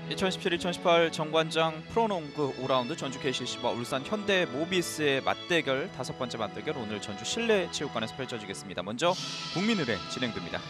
2017-2018 정관장 프로농구 5라운드 전주 KCC와 울산 현대 모비스의 맞대결, 5번째 맞대결 오늘 전주 실내체육관에서 펼쳐지겠습니다. 먼저 국민의례 진행됩니다.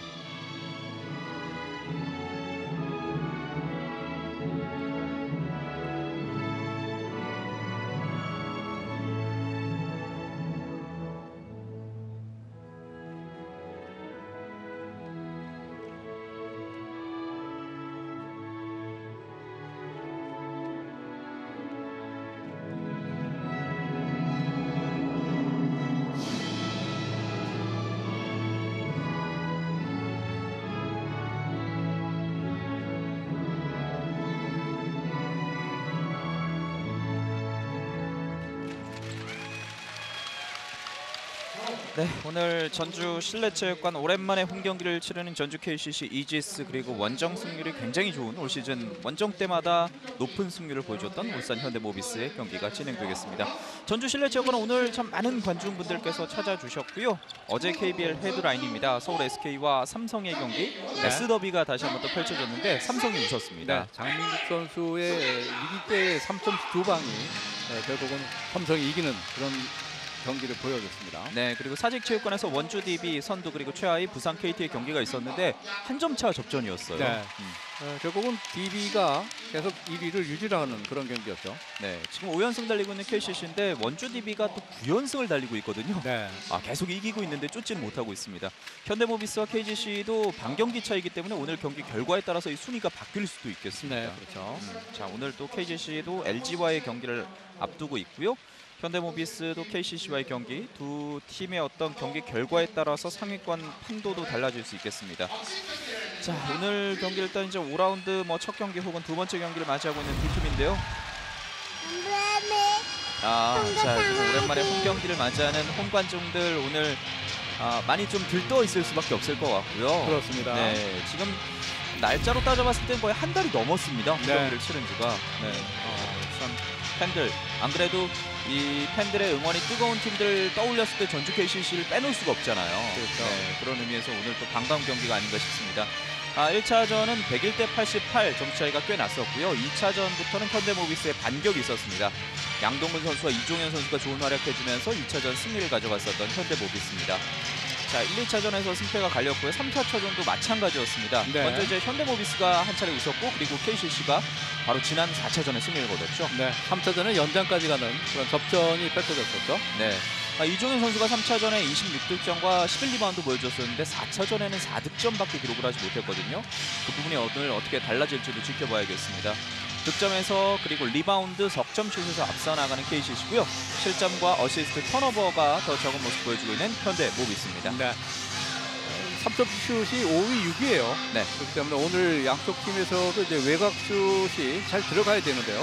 네, 오늘 전주 실내체육관 오랜만에 홈경기를 치르는 전주 KCC 이지스, 그리고 원정 승률이 굉장히 좋은 올 시즌 원정 때마다 높은 승률을 보여줬던 울산 현대모비스의 경기가 진행되겠습니다. 전주 실내체육관은 오늘 참 많은 관중분들께서 찾아주셨고요. 어제 KBL 헤드라인입니다. 서울 SK와 삼성의 경기, S더비가 다시 한번 또 펼쳐졌는데 삼성이 웃었습니다. 네, 장민국 선수의 위기 때의 3점 두 방이 결국은 삼성이 이기는 그런 경기를 보여줬습니다. 네, 그리고 사직체육관에서 원주 DB 선두 그리고 최하위 부산 KT의 경기가 있었는데 한 점 차 접전이었어요. 네. 결국은 DB가 계속 1위를 유지하는 그런 경기였죠. 네, 지금 5연승 달리고 있는 KCC인데 원주 DB가 또 9연승을 달리고 있거든요. 네. 계속 이기고 있는데 쫓지는 못하고 있습니다. 현대모비스와 KGC도 반경기 차이기 때문에 오늘 경기 결과에 따라서 이 순위가 바뀔 수도 있겠습니다. 네, 그렇죠. 자, 오늘 또 KGC도 LG와의 경기를 앞두고 있고요. 현대모비스도 KCC와의 경기, 두 팀의 어떤 경기 결과에 따라서 상위권 판도도 달라질 수 있겠습니다. 자, 오늘 경기 일단 이제 5라운드 첫 경기 혹은 두 번째 경기를 맞이하고 있는 두 팀인데요. 자, 지금 오랜만에 홈 경기를 맞이하는 홈 관중들 오늘 많이 좀 들떠 있을 수밖에 없을 것 같고요. 그렇습니다. 네, 지금 날짜로 따져봤을 땐 거의 한 달이 넘었습니다. 홈 경기를 치른 지가. 네, 참 팬들, 안 그래도 이 팬들의 응원이 뜨거운 팀들 떠올렸을 때 전주 KCC를 빼놓을 수가 없잖아요. 그렇죠. 네, 그런 의미에서 오늘 또 반가운 경기가 아닌가 싶습니다. 1차전은 101대 88 점수 차이가 꽤 났었고요. 2차전부터는 현대모비스의 반격이 있었습니다. 양동근 선수와 이종현 선수가 좋은 활약해주면서 2차전 승리를 가져갔었던 현대모비스입니다. 자, 1, 2차전에서 승패가 갈렸고요. 3, 4차전도 마찬가지였습니다. 네. 먼저 이제 현대모비스가 한 차례 웃었고, 그리고 KCC가 바로 지난 4차전에 승리를 거뒀죠. 네, 3차전에 연장까지 가는 그런 접전이 펼쳐졌었죠. 네. 이종현 선수가 3차전에 26득점과 11리바운드 보여줬었는데 4차전에는 4득점밖에 기록을 하지 못했거든요. 그 부분이 오늘 어떻게 달라질지도 지켜봐야겠습니다. 득점에서 그리고 리바운드, 석점 슛에서 앞서 나가는 KCC고요. 실점과 어시스트, 턴오버가 더 적은 모습 보여주고 있는 현대모비스입니다. 네. 3점 슛이 5위 6위예요. 네. 그렇기 때문에 오늘 양쪽 팀에서도 이제 외곽 슛이 잘 들어가야 되는데요.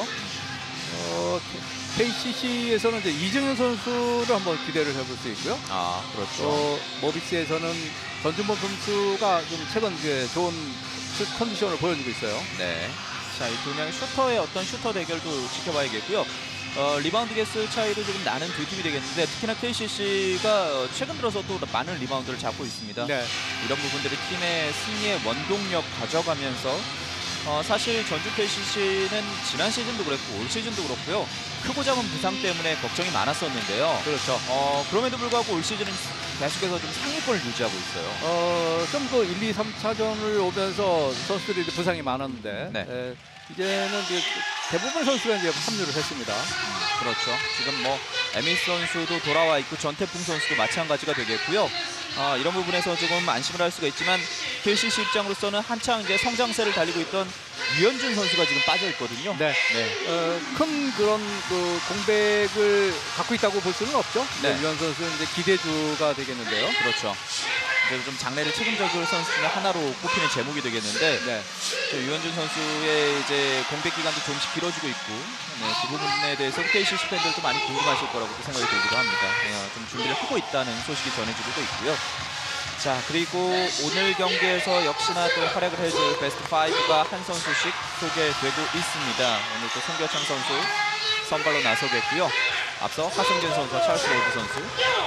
KCC에서는 이제 이정현 선수를 한번 기대를 해볼 수 있고요. 그렇죠. 모비스에서는 전준범 선수가 좀 최근 이제 좋은 슛 컨디션을 보여주고 있어요. 네. 자, 이 두 명의 슈터의 어떤 슈터 대결도 지켜봐야겠고요. 리바운드 개수 차이도 조금 나는 두 팀이 되겠는데, 특히나 KCC가 최근 들어서 또 많은 리바운드를 잡고 있습니다. 네. 이런 부분들이 팀의 승리의 원동력 가져가면서 사실 전주 KCC는 지난 시즌도 그랬고 올 시즌도 그렇고요. 크고 작은 부상 때문에 걱정이 많았었는데요. 그렇죠. 그럼에도 불구하고 올 시즌은 계속해서 좀 상위권을 유지하고 있어요. 좀 그 1, 2, 3차전을 오면서 선수들이 부상이 많았는데 네. 이제는 이제 대부분 선수가 이제 합류를 했습니다. 그렇죠. 지금 에미스 선수도 돌아와 있고 전태풍 선수도 마찬가지가 되겠고요. 이런 부분에서 조금 안심을 할 수가 있지만 KCC 입장으로서는 한창 이제 성장세를 달리고 있던 유현준 선수가 지금 빠져 있거든요. 네. 큰 그런 그 공백을 갖고 있다고 볼 수는 없죠. 네. 유현 선수는 이제 기대주가 되겠는데요. 그렇죠. 그래서 좀 장래를 책임져줄 선수 중에 하나로 꼽히는 제목이 되겠는데, 네. 유현준 선수의 이제 공백 기간도 조금씩 길어지고 있고, 그 부분에 대해서 KCC 팬들도 많이 궁금하실 거라고 생각이 들기도 합니다. 좀 준비를 하고 있다는 소식이 전해지고 있고요. 자, 그리고 오늘 경기에서 역시나 또 활약을 해줄 베스트 5가 한 선수씩 소개되고 있습니다. 오늘 또 송교창 선수 선발로 나서겠고요. 앞서 하승진 선수와 찰스 로드 선수,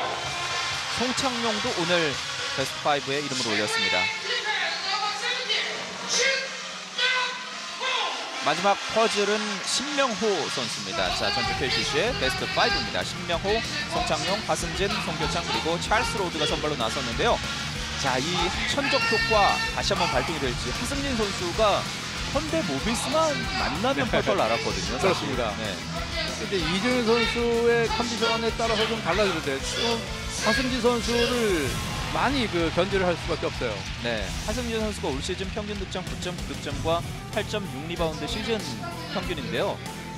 송창용도 오늘 베스트 5에 이름을 올렸습니다. 마지막 퍼즐은 신명호 선수입니다. 자, 전주 KCC의 베스트 5입니다. 신명호, 송창용, 하승진, 송교창 그리고 찰스 로드가 선발로 나섰는데요. 자, 이 천적 효과 다시 한번 발동이 될지. 하승진 선수가 현대 모비스만 만나면 펄펄 날았거든요. 사실. 그렇습니다. 네. 근데 이종현 선수의 컨디션에 따라서 좀 달라지는데 좀 하승진 선수를 많이 견제를 할 수밖에 없어요. 네, 하승진 선수가 올 시즌 평균 득점 9.9득점과 8.6 리바운드 시즌 평균인데요.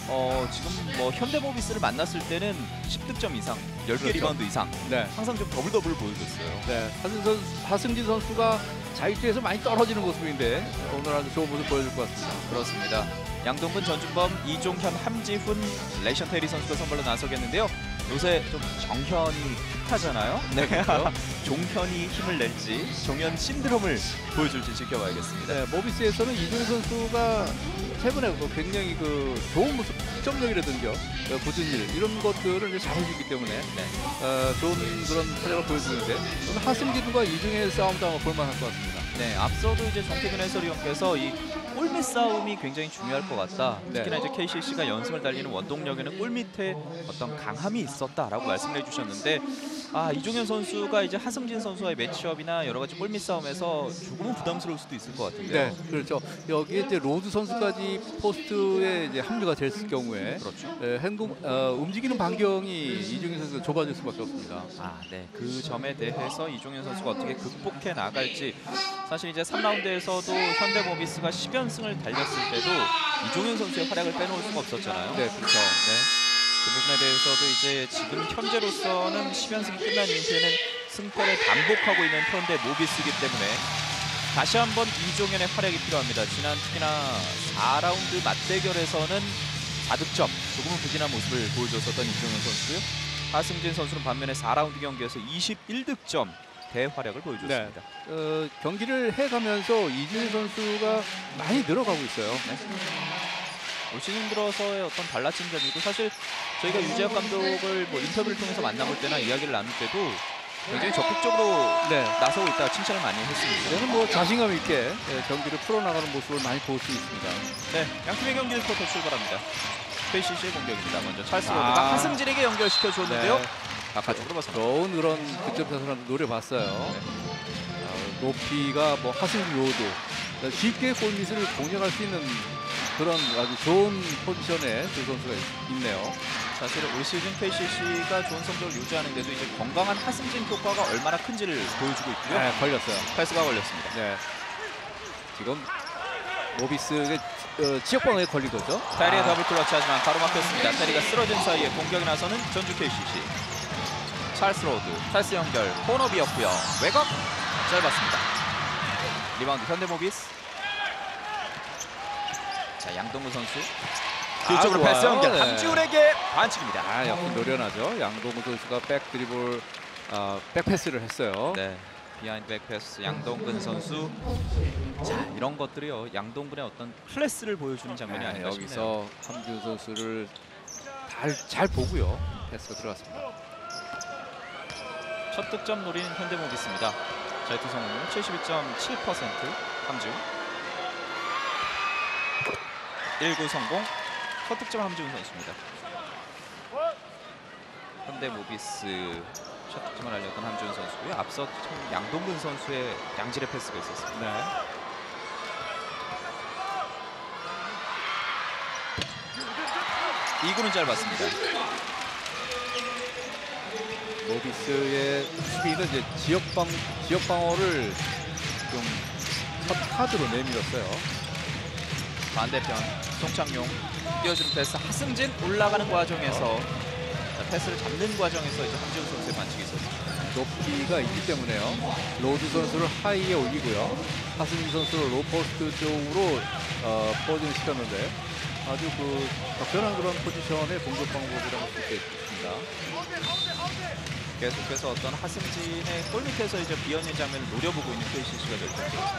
지금 뭐 현대모비스를 만났을 때는 10득점 이상, 10개 그렇죠. 리바운드 이상 네. 항상 좀 더블 보여줬어요. 네. 하승진 선수가 자유투에서 많이 떨어지는 모습인데 오늘 아주 좋은 모습 보여줄 것 같습니다. 그렇습니다. 양동근, 전준범, 이종현, 함지훈, 레이션 테리 선수가 선발로 나서겠는데요. 요새 좀 정현이 핫하잖아요. 네, 그렇죠. 종현이 힘을 낼지, 종현 신드롬을 보여줄지 지켜봐야겠습니다. 네, 모비스에서는 이종현 선수가 최근에 굉장히 좋은 모습, 득점력이라든지 굳은 일 이런 것들을 이제 잘해주기 때문에 네. 좋은 그런 활약을 보여주는데 저는 하승진과 이종현의 싸움도 한번 볼만할 것 같습니다. 네, 앞서도 이제 정태균 해설위원께서 이 골밑 싸움이 굉장히 중요할 것 같다. 특히나 이제 KCC가 연승을 달리는 원동력에는 골밑에 어떤 강함이 있었다라고 말씀을 해주셨는데, 이종현 선수가 이제 하승진 선수와의 매치업이나 여러 가지 골밑 싸움에서 조금은 부담스러울 수도 있을 것 같은데요. 네, 그렇죠. 여기에 이제 로드 선수까지 포스트에 이제 합류가 됐을 경우에 그렇죠. 움직이는 반경이 이종현 선수가 좁아질 수밖에 없습니다. 네, 그 점에 대해서 이종현 선수가 어떻게 극복해 나갈지. 사실 이제 3라운드에서도 현대모비스가 10연승을 달렸을 때도 이종현 선수의 활약을 빼놓을 수가 없었잖아요. 네, 그렇죠. 네. 그 부분에 대해서도 이제 지금 현재로서는 10연승이 끝난 이후에는 승패를 반복하고 있는 현대 모비스이기 때문에 다시 한번 이종현의 활약이 필요합니다. 지난 특히나 4라운드 맞대결에서는 4득점, 조금은 부진한 모습을 보여줬었던 이종현 선수고요. 하승진 선수는 반면에 4라운드 경기에서 21득점 대활약을 보여줬습니다. 네. 경기를 해가면서 이종현 선수가 많이 늘어가고 있어요. 네. 올 시즌 들어서의 어떤 달라진 점이고, 사실 저희가 유재학 감독을 뭐 인터뷰를 통해서 만나볼 때나 이야기를 나눌 때도 굉장히 적극적으로 나서고 있다 칭찬을 많이 했습니다. 저는 뭐 자신감 있게 경기를 풀어나가는 모습을 많이 볼 수 있습니다. 네, 양팀의 경기 1쿼터 출발합니다. KCC의 공격입니다. 먼저 찰스 로드가 하승진에게 연결시켜 줬는데요. 네. 바깥쪽으로 벗어납니다. 좋은 그런 득점 차선을 노려봤어요. 높이가 뭐 하승진 로드 쉽게 골밑을 공략할 수 있는 그런 아주 좋은 포지션에 두 선수가 있네요. 사실 올 시즌 KCC가 좋은 성적을 유지하는데도 이제 건강한 하승진 효과가 얼마나 큰지를 보여주고 있고요. 네, 걸렸어요. 패스가 걸렸습니다. 네. 지금 모비스의 지역방어에 걸린 거죠. 테리의 더블 클러치 하지만 가로막혔습니다. 테리가 쓰러진 사이에 공격에 나서는 전주 KCC. 찰스 로드, 찰스 연결, 코너비였고요. 외곽 짧았습니다. 리바운드 현대모비스. 자, 양동근 선수 뒤쪽으로 패스 연결. 함지훈에게 반칙입니다. 역시 노련하죠. 양동근 선수가 백 드리블, 백 패스를 했어요. 네, 비하인드 백 패스 양동근 선수. 자, 이런 것들이요, 양동근의 어떤 클래스를 보여주는 장면이 아닌가 싶네요. 여기서 함지훈 선수를 잘 보고요. 패스가 들어갔습니다. 첫 득점 노리는 현대모비스입니다. 자유투 성공률 72.7%. 함지훈 1구 성공. 첫 득점 함지훈 선수입니다. 현대모비스 첫 득점을 알렸던 함지훈 선수고요. 앞서 양동근 선수의 양질의 패스가 있었습니다. 네. 이구는 짧았습니다. 모비스의 수비는 이제 지역 방어를 좀 첫 카드로 내밀었어요. 반대편 송창용 띄워주는 패스. 하승진 올라가는 과정에서 패스를 잡는 과정에서 이제 함지훈 선수의 반칙이 있었습니다. 높이가 있기 때문에요. 로드 선수를 하이에 올리고요. 하승진 선수를 로포스트 쪽으로 포징을 시켰는데 아주 적절한 그런 포지션의 공격 방법이라고 할 수 있겠습니다. 계속해서 어떤 하승진의 골 밑에서 이제 비어있는 장면을 노려보고 있는 KCC가 될 텐데요.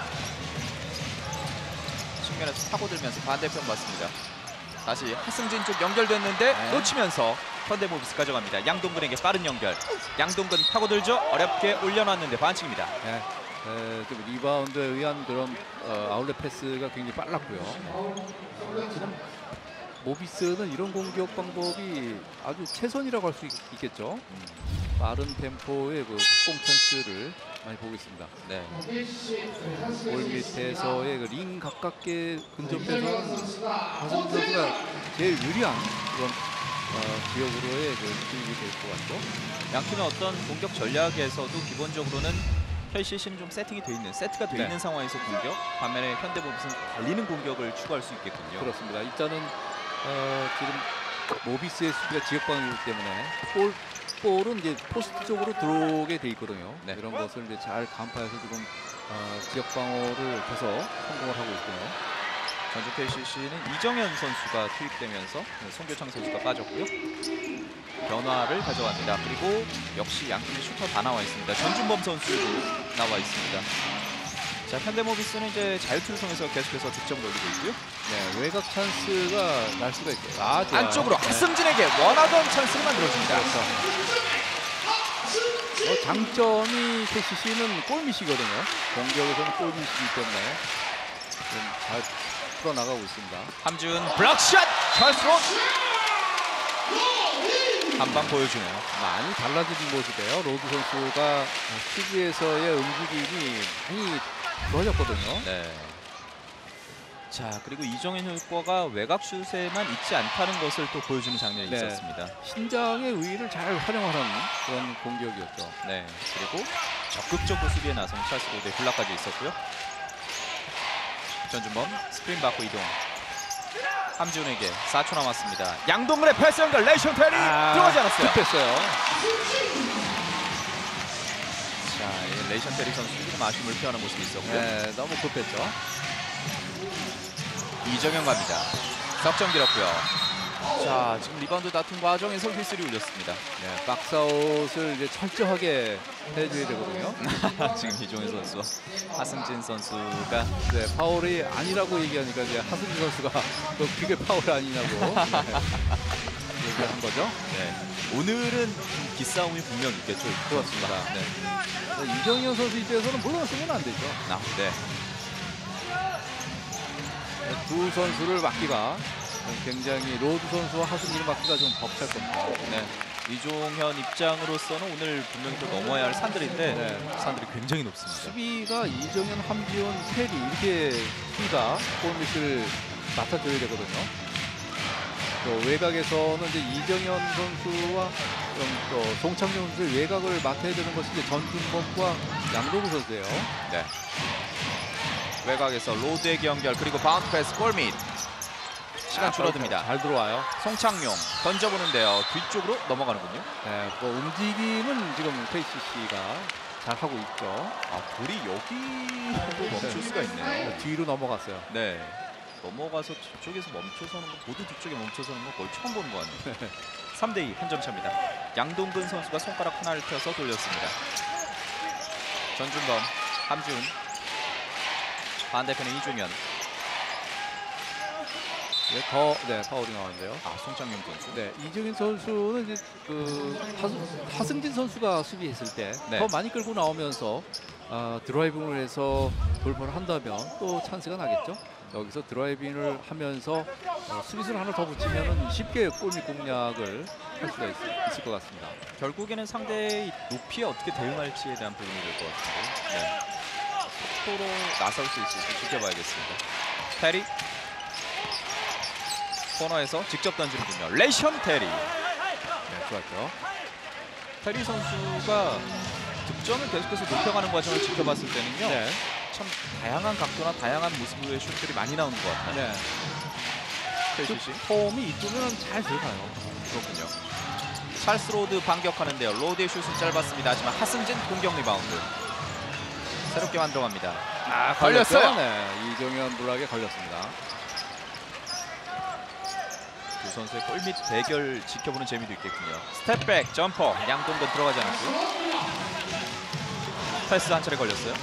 측면에서 파고들면서 반대편 봤습니다. 다시 하승진 쪽 연결됐는데 놓치면서 현대모비스 가져갑니다. 양동근에게 빠른 연결. 양동근 파고들죠. 어렵게 올려놨는데 반칙입니다. 네. 좀 리바운드에 의한 그런 아웃렛 패스가 굉장히 빨랐고요. 지금 모비스는 이런 공격 방법이 아주 최선이라고 할 수 있겠죠. 빠른 템포의 그 속공 찬스를 많이 보고 있습니다. 네. 골 밑에서의 그 링 가깝게 근접해서는 하승진 선수가 제일 유리한 그런 지역으로의 그 수입이 될 것 같죠. 양팀의 어떤 공격 전략에서도 기본적으로는 KCC는 좀 세팅이 돼 있는, 세트가 돼 네. 있는 상황에서 공격, 반면에 현대모비스는 달리는 공격을 추구할 수 있겠군요. 그렇습니다. 일단은 지금 모비스의 수비가 지역방이기 때문에 볼은 이제 포스트 쪽으로 들어오게 돼 있거든요. 네. 이런 것을 이제 잘 간파해서 지금 지역 방어를 계속 성공을 하고 있고요. 전주 KCC는 이정현 선수가 투입되면서 송교창 선수가 빠졌고요. 변화를 가져갑니다. 그리고 역시 양팀의 슈터 다 나와 있습니다. 전준범 선수도 나와 있습니다. 자, 현대모비스는 이제 자유투를 통해서 계속해서 득점을 올리고 있고요. 네, 외곽 찬스가 날 수가 있어요. 좋아요. 안쪽으로 네. 하승진에게 원하던 찬스를 만들어줍니다. 장점이 KCC는 골밑이거든요. 공격에서는 골밑이기 때문에 좀 잘 풀어나가고 있습니다. 함준 블락샷! 찰스 로드! 한방 보여주네요. 많이 달라진 모습이에요. 로드 선수가 수비에서의 움직임이 많이 좋아졌거든요. 네. 자, 그리고 이정현 효과가 외곽 슛에만 있지 않다는 것을 또 보여주는 장면이 네. 있었습니다. 신장의 우위를 잘 활용하는 그런 공격이었죠. 네. 그리고 적극적으로 수비에 나서는 찰스 로드의 블락까지 있었고요. 전준범 스크린 받고 이동. 함지훈에게 4초 남았습니다. 양동근의 패스 연결 레이션 테리 들어가지 않았어요. 급했어요. 자, 레이션 테리 선수 좀 아쉬움을 표하는 모습이 있었고요. 네, 너무 급했죠. 이정현 갑니다. 석점 길었고요. 자, 지금 리바운드 다툼 과정에서 휘슬이 울렸습니다. 네, 박스아웃을 이제 철저하게 해줘야 되거든요. 지금 이종현 선수와 하승진 선수가 네, 파울이 아니라고 얘기하니까 이제 하승진 선수가 그게 파울 아니냐고 얘기한 거죠. 네, 오늘은 기싸움이 분명 있겠죠. 그렇습니다. 네. 이정현 선수 입장에서는 물론 쓰면 안 되죠. 네. 두 선수를 막기가 굉장히 로드 선수와 하승진을 막기가 좀 벅찰 겁니다. 네. 이종현 입장으로서는 오늘 분명히 또 넘어야 할 산들인데 네. 산들이 굉장히 높습니다. 수비가 이정현, 함지훈, 테리 이렇게 수비가 골밑을 맡아줘야 되거든요. 또 외곽에서는 이제 이정현 선수와 또 송창용 선수의 외곽을 맡아야 되는 것이 이제 전준범과 양동구 선수예요. 네. 외곽에서 로드에게 연결 그리고 바운드 패스 골밑. 시간 줄어듭니다. 잘 들어와요. 송창용 던져보는데요. 뒤쪽으로 넘어가는군요. 네, 뭐 움직임은 지금 KCC가 잘 하고 있죠. 아, 볼이 여기로 멈출 수가 있네요. 뒤로 넘어갔어요. 네. 넘어가서 뒤쪽에서 멈춰서는 거, 보드 뒤쪽에 멈춰서는 거 거의 처음 보는 것 같네요. 3대2 한 점 차입니다. 양동근 선수가 손가락 하나를 펴서 돌렸습니다. 전준범, 함준, 반대편에 이종현. 네, 파울이 나왔는데요. 아, 송창용 선수. 네, 이정현 선수는 이제 하승진 선수가 수비했을 때 더 네. 많이 끌고 나오면서 드라이빙을 해서 돌파를 한다면 또 찬스가 나겠죠. 여기서 드라이빙을 하면서 수비수를 하나 더 붙이면 쉽게 골밑 공략을 할 수가 있을 것 같습니다. 결국에는 상대의 높이에 어떻게 대응할지에 대한 부분이 될 것 같은데. 네. 속도로 나설 수 있을지 지켜봐야겠습니다. 테리. 코너에서 직접 던지는군요. 레이션 테리. 네, 좋았죠. 테리 선수가 득점을 계속해서 높여가는 과정을 지켜봤을 때는요. 네. 참 다양한 각도나 다양한 모습의 슛들이 많이 나오는 것 같아요. 네. KCC. 폼이 이쁘면 잘 들어가요. 그렇군요. 찰스 로드 반격하는데요. 로드의 슛은 짧았습니다. 하지만 하승진 공격 리바운드. 새롭게 만들어갑니다. 아, 걸렸어요. 네, 이정현 블락에 걸렸습니다. 두 선수의 골밑 대결 지켜보는 재미도 있겠군요. 스텝백, 점퍼, 양동근 들어가지 않았고요. 패스 한 차례 걸렸어요.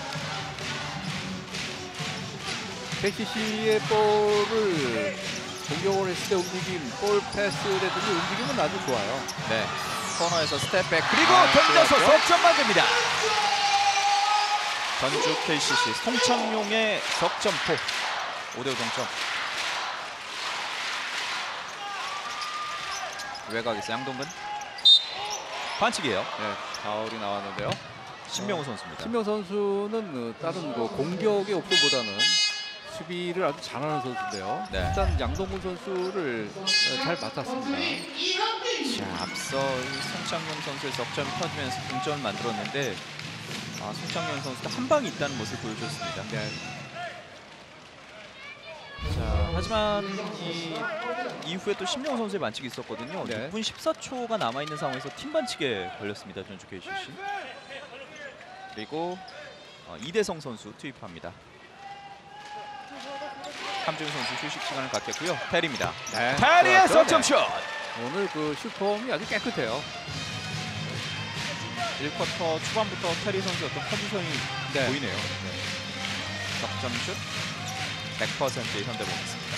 KCC의 볼을 공격을 했을 때 움직임, 볼 패스라든지 움직임은 아주 좋아요. 네. 코너에서 스텝백 그리고 아, 던져서 좋았죠? 석점 만듭니다. 전주 KCC 송창용의 석점포 5대5 동점. 외곽에서 양동근 반칙이에요. 네, 파울이 나왔는데요. 신명호 선수입니다. 신명 선수는 다른 공격의 옵션보다는 수비를 아주 잘하는 선수인데요. 네. 일단 양동근 선수를 잘 맡았습니다. 자, 앞서 이 송창용 선수의 석점이 터지면서 동점을 만들었는데 송창용 선수도 한 방이 있다는 모습을 보여줬습니다. 네. 자, 하지만 이 이후에 또 신명호 선수의 반칙이 있었거든요. 네. 6분 14초가 남아있는 상황에서 팀 반칙에 걸렸습니다. 전주 KCC. 그리고 이대성 선수 투입합니다. 함준 선수 휴식 시간을 갖겠고요. 테리입니다. 네. 테리의 좋았죠? 석점슛! 오늘 그 슈퍼홈이 아주 깨끗해요. 1쿼터 초반부터 테리 선수의 어떤 컨디션이 네. 보이네요. 석점슛 100%의 현대모비스입니다.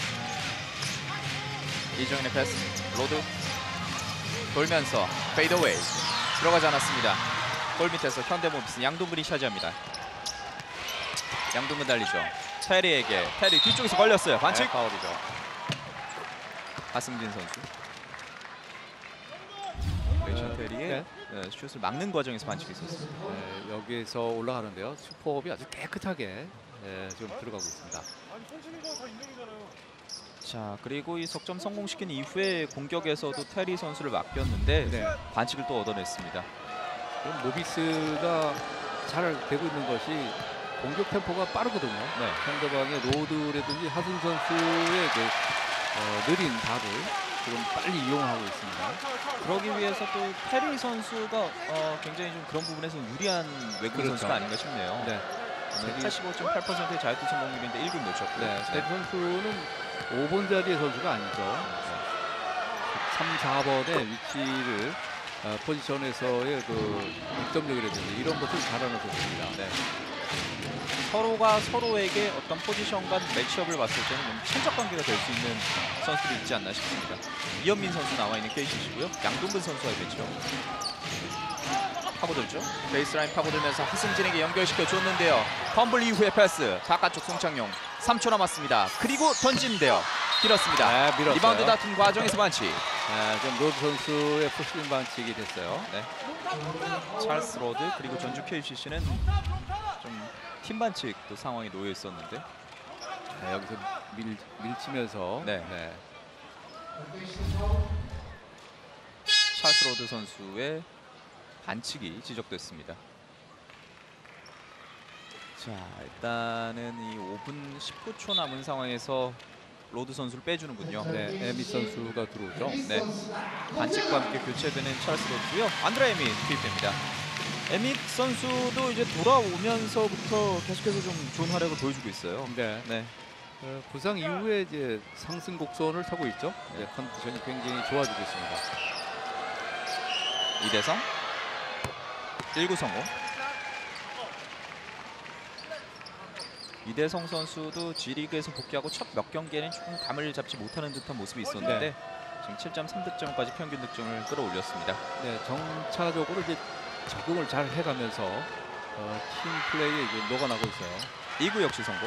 이정현의 패스, 로드 돌면서 페이드어웨이 들어가지 않았습니다. 골 밑에서 현대모비스 양동근이 차지합니다. 양동근 달리죠. 테리에게, 테리 뒤쪽에서 걸렸어요. 반칙. 네, 파울이죠. 하승진 선수. 레이션 테리의 슛을 막는 과정에서 반칙이 있었습니다. 네, 여기에서 올라가는데요. 슈퍼홈이 아주 깨끗하게 지금 들어가고 있습니다. 자, 그리고 이 석점 성공시킨 이후에 공격에서도 테리 선수를 맡겼는데 네. 반칙을 또 얻어냈습니다. 그럼 모비스가 잘 되고 있는 것이 공격 템포가 빠르거든요. 네. 상대방의 로드라든지 하승 선수의 그, 느린 발을 지금 빨리 이용하고 있습니다. 그러기 위해서 또 테리 선수가 굉장히 좀 그런 부분에서 유리한 외국 그렇죠. 선수가 아닌가 싶네요. 네. 85.8%의 자유투 성공률인데 1군 놓쳤고요. 네, 테리 선수는 5번 자리의 선수가 아니죠. 3, 4번의 위치를 포지션에서의 그 득점력이라든지 이런 것을 잘하는 선수입니다. 네. 서로가 서로에게 어떤 포지션 간 매치업을 봤을 때는 좀 천적 관계가 될 수 있는 선수들이 있지 않나 싶습니다. 이현민 선수 나와 있는 KCC고요. 양동근 선수와의 매치업. 파고들죠. 베이스라인 파고들면서 하승진에게 연결시켜 줬는데요. 펌블 이후의 패스. 바깥쪽 송창용. 3초 남았습니다. 그리고 던지는데요. 길었습니다. 네, 밀었어요. 리바운드 다툼 과정에서 반칙. 네, 좀 로드 선수의 포스팅 반칙이 됐어요. 네. 찰스 로드 그리고 전주 KCC는 좀 팀 반칙도 상황이 놓여 있었는데 네, 여기서 밀치면서 네. 찰스 로드 선수의 반칙이 지적됐습니다. 자, 일단은 이 5분 19초 남은 상황에서 로드 선수를 빼주는군요. 네, 에미 선수가 들어오죠. 네, 반칙과 함께 교체되는 찰스 로드고요. 안드라 에밋 투입됩니다. 에밋 선수도 이제 돌아오면서부터 계속해서 좀 좋은 활약을 보여주고 있어요. 네. 네, 부상 이후에 이제 상승 곡선을 타고 있죠. 이제 컨디션이 굉장히 좋아지고 있습니다. 이대성 1구 성공. 이대성 선수도 G리그에서 복귀하고 첫 몇 경기에는 조금 감을 잡지 못하는 듯한 모습이 있었는데 지금 7.3득점까지 평균 득점을 끌어올렸습니다. 네, 정차적으로 이제 적응을 잘 해가면서 팀 플레이에 이제 녹아나고 있어요. 2구 역시 성공.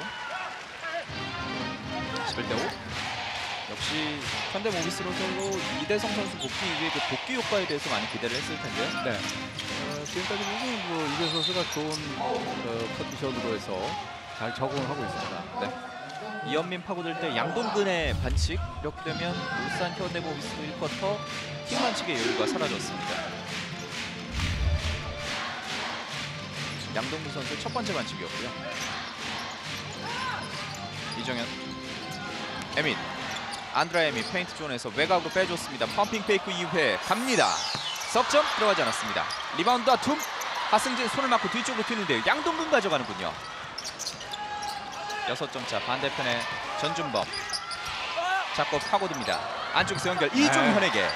11대5. 역시 현대모비스로서도 이대성 선수 복귀 이후에 그 복귀 효과에 대해서 많이 기대를 했을 텐데요. 네. 지금까지 보면 뭐 이재 선수가 좋은 컨디션으로 해서 잘 적응을 하고 있습니다. 네. 이현민 파고들 때 양동근의 반칙. 이렇게 되면 울산 현대모비스 1쿼터 팀 반칙의 여유가 사라졌습니다. 양동근 선수의 첫 번째 반칙이었고요. 이정현, 에밋, 안드라 에밋 페인트 존에서 외곽으로 빼줬습니다. 펌핑 페이크 이후에 갑니다. 석점 들어가지 않았습니다. 리바운드 다툼. 하승진 손을 맞고 뒤쪽으로 튀는데요. 양동근 가져가는군요. 6점 차. 반대편에 전준범 잡고 파고듭니다. 안쪽에서 연결. 이종현에게.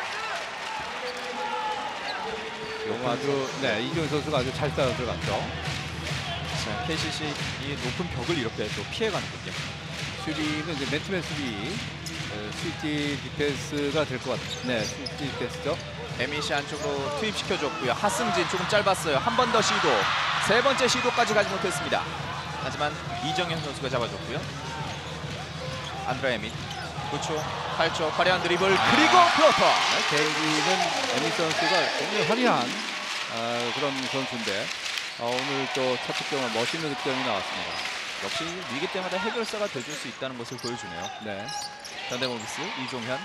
아주 이종현 선수가 아주 잘 따라 들어갔죠. 자, KCC 이 높은 벽을 이렇게 또 피해가는군요. 수비는 이제 맨투맨 수비, 스위치 디펜스가 될 것 같아요. 네, 스위치 디펜스죠. 에밋이 안쪽으로 투입시켜줬고요. 하승진 조금 짧았어요. 한 번 더 시도. 세 번째 시도까지 가지 못했습니다. 하지만 이정현 선수가 잡아줬고요. 안드라 에밋 9초, 8초 화려한 드리블 그리고 플로터. 개인기는 에밋 선수가 굉장히 화려한 그런 선수인데 오늘 또 첫 득점은 멋있는 득점이 나왔습니다. 역시 위기 때마다 해결사가 돼줄 수 있다는 것을 보여주네요. 네. 현대모비스 이종현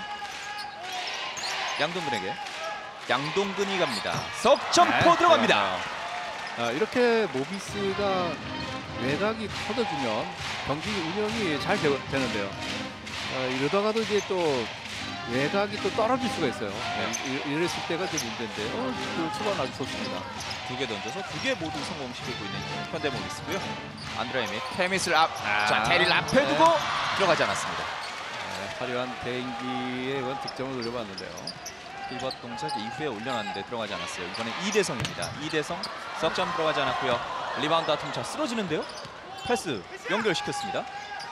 양동근에게 양동근이 갑니다. 석점포 들어갑니다. 이렇게 모비스가 외곽이 커져주면 경기 운영이 잘 되는데요. 이러다가도 이제 또 외곽이 또 떨어질 수가 있어요. 이랬을 때가 좀 문제인데 그 초반 아주 좋습니다. 2개 던져서 2개 모두 성공시키고 있는 현대모비스고요. 안드라 에밋 테밋을 자 테리를 앞에 두고 들어가지 않았습니다. 화려한 개인기의 그런 득점을 노려봤는데요. 힐벗 동작 이후에 올려놨는데 들어가지 않았어요. 이번엔 이대성입니다. 이대성 석점 들어가지 않았고요. 리바운드 다툼 자 쓰러지는데요. 패스 연결시켰습니다.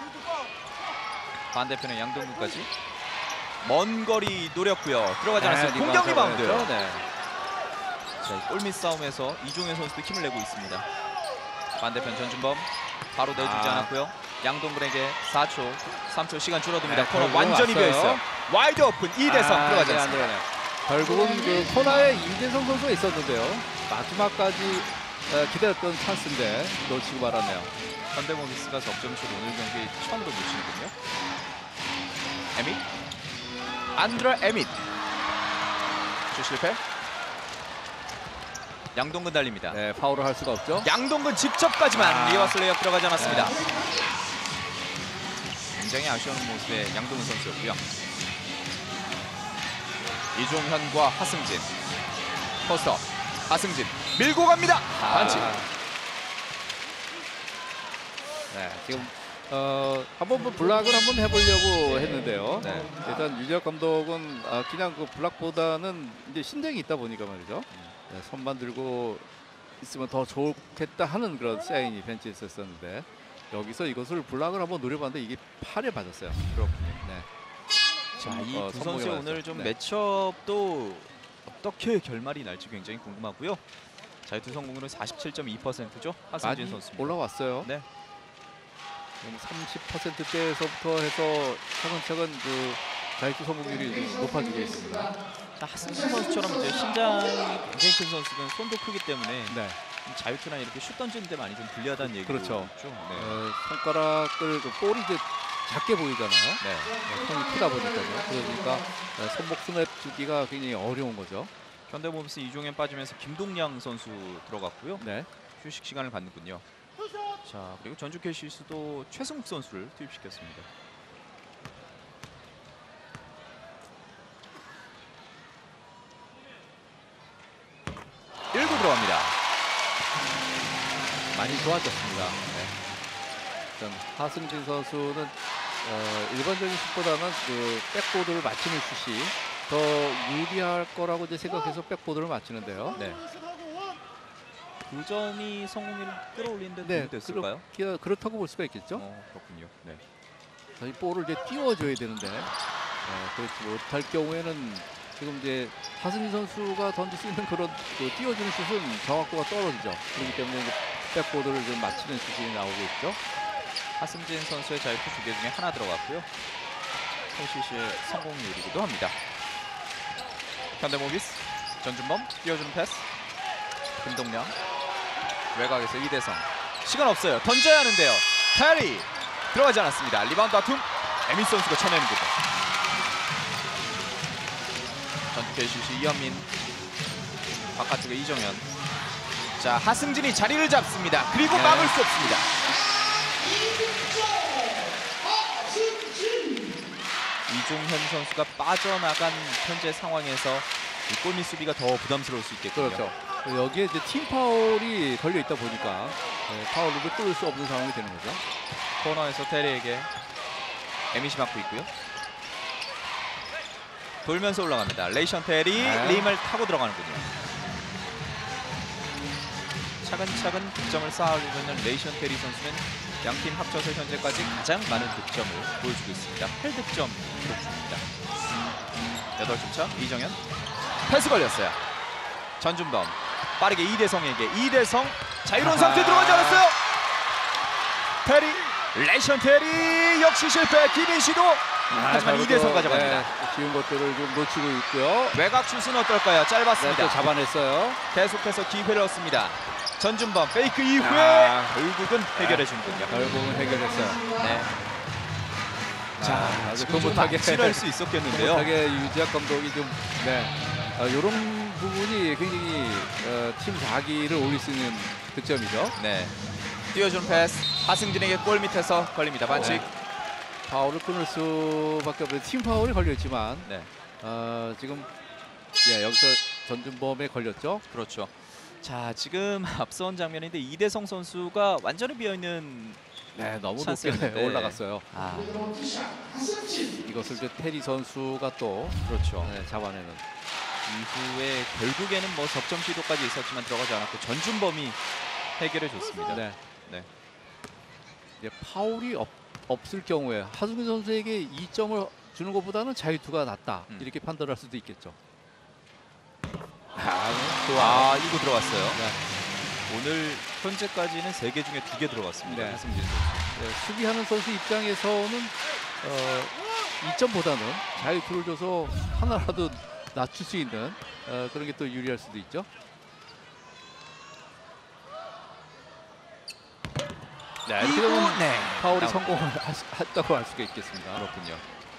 반대편에 양동근까지 먼 거리 노렸고요. 들어가지 않았어요. 공격 리바운드. 네. 자, 골밑 싸움에서 이종현 선수도 힘을 내고 있습니다. 반대편 전준범 바로 내주지 않았고요. 양동근에게 4초, 3초 시간 줄어듭니다. 네, 코너 완전히 왔어요. 비어있어요. 와이드 오픈 이대성 들어가지 네, 않습니다. 결국은 그 코너에 이대성 선수가 있었는데요. 마지막까지 기다렸던 찬스인데 놓치고 말았네요. 현대모비스가 석점슛 오늘 경기 처음으로 놓치는군요. 에밋 안드라 에밋 슛 실패. 양동근 달립니다. 네, 파울을 할 수가 없죠. 양동근 직접까지만 리버스 레이업 들어가지 않았습니다. 굉장히 아쉬운 모습의 양동근 선수였고요. 이종현과 하승진 포스터 하승진 밀고 갑니다. 반칙. 네, 지금 한번 블락을 한번 해보려고 했는데요. 네. 일단 유재학 감독은 그냥 그 블락보다는 이제 신경이 있다 보니까 말이죠. 네, 손만 들고 있으면 더 좋겠다 하는 그런 사인이 벤치에 있었는데 여기서 이것을 블락을 한번 노려봤는데 이게 팔에 맞았어요. 그렇군요. 네. 자, 이 두 성공에 선수의 맞았어요. 오늘 좀 네. 매치업도 어떻게 결말이 날지 굉장히 궁금하고요. 자, 이 두 성공률은 47.2%죠. 하승진 많이 선수입니다. 올라왔어요. 네. 30%대에서부터 해서 차근차근 그 자유투 성공률이 높아지고 있습니다. 자, 하승진 선수처럼 이제 신장이 굉장히 큰 선수는 손도 크기 때문에 네. 좀 자유투나 이렇게 슛 던지는 데 많이 좀 불리하다는 얘기도 그렇죠. 있죠. 네. 손가락을 그 볼이 이제 작게 보이잖아요. 네. 손이 크다 보니까요. 그러니까 손목 스냅 주기가 굉장히 어려운 거죠. 현대모비스 이종현 빠지면서 김동량 선수 들어갔고요. 네. 휴식 시간을 갖는군요. 자, 그리고 전주 캐시스도 최승욱 선수를 투입시켰습니다. 1구 들어갑니다. 많이 좋아졌습니다. 네. 일단 하승진 선수는 일반적인 슛보다는 그 백보드를 맞추는 슛이 더 유리할 거라고 이제 생각해서 백보드를 맞추는데요. 네. 그 점이 성공률을 끌어올리는 데 네, 도움이 됐을까요? 그렇다고 볼 수가 있겠죠. 그렇군요. 네. 이 볼을 이제 띄워줘야 되는데 그렇지 못할 경우에는 지금 이제 하승진 선수가 던질 수 있는 그런 그 띄워주는 슛은 정확도가 떨어지죠. 그렇기 때문에 이제 백보드를 좀 맞추는 슛이 나오고 있죠. 하승진 선수의 자유투 2개 중에 하나 들어갔고요. KCC의 성공률이기도 합니다. 현대모비스 전준범 띄워주는 패스. 김동량 외곽에서 이대성 시간 없어요. 던져야 하는데요. 테리 들어가지 않았습니다. 리바운드 다툼 에밋 선수가 쳐내는군요. 전주 KCC 이현민 바깥쪽에 이정현. 자, 하승진이 자리를 잡습니다. 그리고 네. 막을 수 없습니다. 이종현 선수가 빠져나간 현재 상황에서 이 골밑 수비가 더 부담스러울 수 있겠군요. 그렇죠. 여기에 이제 팀 파울이 걸려 있다 보니까 파울로 뚫을 수 없는 상황이 되는 거죠. 코너에서 테리에게 에밋이 맞고 있고요. 돌면서 올라갑니다. 레이션 테리 네. 림을 타고 들어가는군요. 차근차근 득점을 쌓아올리고 있는 레이션 테리 선수는 양팀 합쳐서 현재까지 가장 많은 득점을 보여주고 있습니다. 8득점 기록 중입니다. 8점 차 이정현 패스 걸렸어요. 전준범 빠르게 이대성에게 이대성 자유로운 상태 들어가지 않았어요. 테리, 레이션 테리 역시 실패. 김인 시도. 하지만 2대3 가져갑니다. 쉬운 것들을 좀 놓치고 있고요. 외곽 슛은 어떨까요? 짧았습니다. 또 잡아냈어요. 계속해서 기회를 얻습니다. 전준범 페이크 이후에 결국은 해결해 주는군요. 결국은 해결했어요. 네. 자, 아주 지금 좀 흐뭇하게 확실할 수 있었겠는데요. 흐뭇하게 유지학 감독이 좀 이런 부분이 굉장히 팀 자기를 올릴 수 있는 득점이죠. 네. 띄워준 패스. 하승진에게 골 밑에서 걸립니다. 반칙. 네. 파울을 끊을 수밖에 없는 팀 파울이 걸렸지만 네. 지금 여기서 전준범에 걸렸죠. 그렇죠. 자, 지금 앞선 장면인데 이대성 선수가 완전히 비어있는 너무 높게 찬스였는데. 올라갔어요. 이것을 이제 테리 선수가 또 그렇죠. 잡아내는. 이후에 결국에는 뭐 석점 시도까지 있었지만 들어가지 않았고 전준범이 해결해 줬습니다. 네. 네. 이제 파울이 없을 경우에 하승진 선수에게 2점을 주는 것보다는 자유투가 낫다 이렇게 판단할 수도 있겠죠. 이거 들어갔어요. 네. 오늘 현재까지는 3개 중에 2개 들어갔습니다. 네. 하승진 선수. 수비하는 선수 입장에서는 2점보다는 자유투를 줘서 하나라도 낮출 수 있는 그런 게 또 유리할 수도 있죠. 네, 이렇게 되면 파울이 나옵니다. 성공을 했다고 할 수가 있겠습니다. 그렇군요.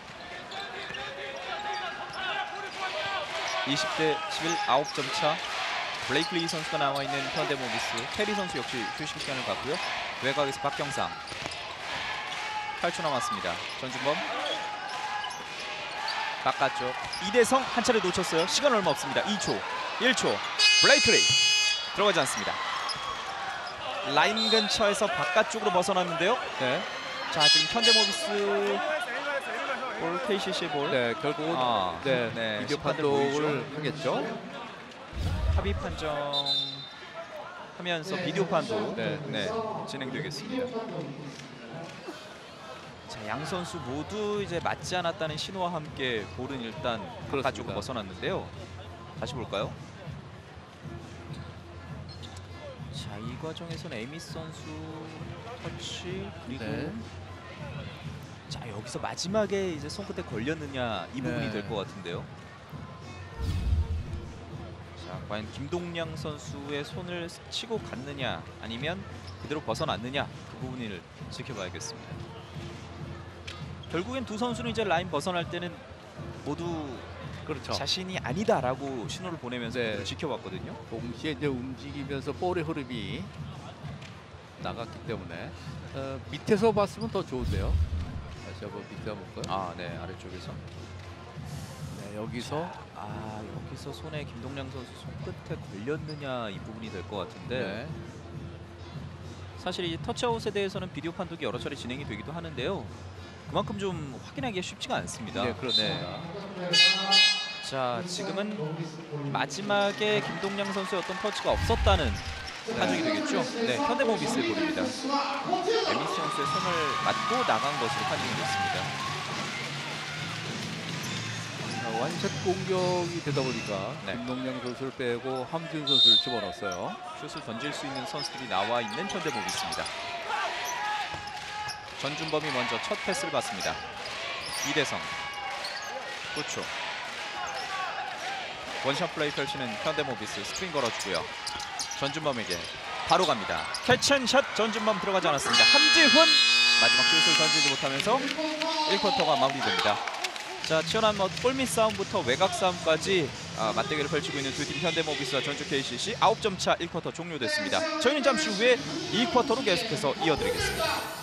20대 11 9점 차. 블레이크 리 선수가 나와 있는 현대모비스. 테리 선수 역시 휴식 시간을 갖고요. 외곽에서 박경상. 8초 남았습니다. 전준범. 바깥쪽. 이대성 한 차례 놓쳤어요. 시간 얼마 없습니다. 2초, 1초. 블레이크 리 들어가지 않습니다. 라인 근처에서 바깥쪽으로 벗어났는데요. 네. 자, 지금 현대모비스 볼, KCC 볼. 네, 결국은 비디오 심판들 판독을 보이죠? 하겠죠. 합의 판정하면서 비디오 판도 네. 진행되겠습니다. 자, 양 선수 모두 이제 맞지 않았다는 신호와 함께 볼은 일단 바깥쪽으로 벗어났는데요. 다시 볼까요? 자, 이 과정에서는 에미스 선수 터치 그리고 자, 여기서 마지막에 이제 손끝에 걸렸느냐 이 부분이 될 것 같은데요. 자, 과연 김동량 선수의 손을 치고 갔느냐 아니면 그대로 벗어났느냐 그 부분을 지켜봐야겠습니다. 결국엔 두 선수는 이제 라인 벗어날 때는 모두 자신이 아니다라고 신호를 보내면서 지켜봤거든요. 동시에 이제 움직이면서 볼의 흐름이 나갔기 때문에 밑에서 봤으면 더 좋은데요. 다시 한번 밑에 한번 볼까요? 네, 아래쪽에서. 네, 여기서 여기서 손에 김동량 선수 손끝에 걸렸느냐 이 부분이 될 것 같은데 사실 이 터치아웃에 대해서는 비디오 판독이 여러 차례 진행이 되기도 하는데요. 그만큼 좀 확인하기가 쉽지가 않습니다. 네, 그렇습니다. 자, 지금은 마지막에 김동량 선수의 어떤 터치가 없었다는 판정이 되겠죠. 네, 현대모비스의 볼입니다. 에미스 선수의 손을 맞고 나간 것으로 판정이 됐습니다. 완샷 공격이 되다 보니까 김동량 선수를 빼고 함준 선수를 집어넣었어요. 슛을 던질 수 있는 선수들이 나와 있는 현대모비스입니다. 전준범이 먼저 첫 패스를 받습니다. 이대성. 그렇죠. 원샷 플레이 펼치는 현대모비스. 스크린 걸어주고요. 전준범에게 바로 갑니다. 캐치앤샷 전준범 들어가지 않았습니다. 함지훈 마지막 슛을 던지지 못하면서 1쿼터가 마무리됩니다. 자, 치열한 골밑 싸움부터 외곽 싸움까지 맞대결을 펼치고 있는 두 팀 현대모비스와 전주 KCC 9점 차 1쿼터 종료됐습니다. 저희는 잠시 후에 2쿼터로 계속해서 이어드리겠습니다.